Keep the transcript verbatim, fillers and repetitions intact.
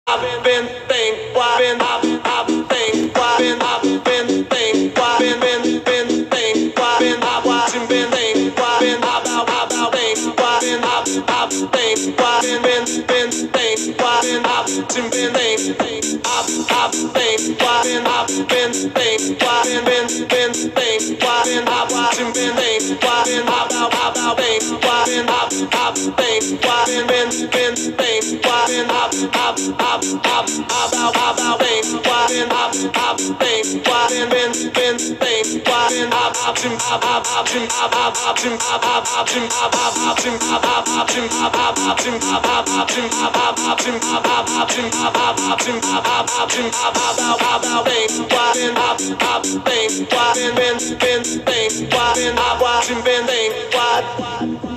I've been been think why been I've I've think why been I've been think why been been been think why been I've watching been think why been I've I've I've think why been I've I've think why been been been think why been I've watching been think I've I've think why been I've been think why been been been think why been I've watching been think why been I've I've I've think why been I've I've think why been been been think why been I've I've I've I've I've I've I've think why been I've I've think why been been been think why been I've I've I've I've I've I've I've I've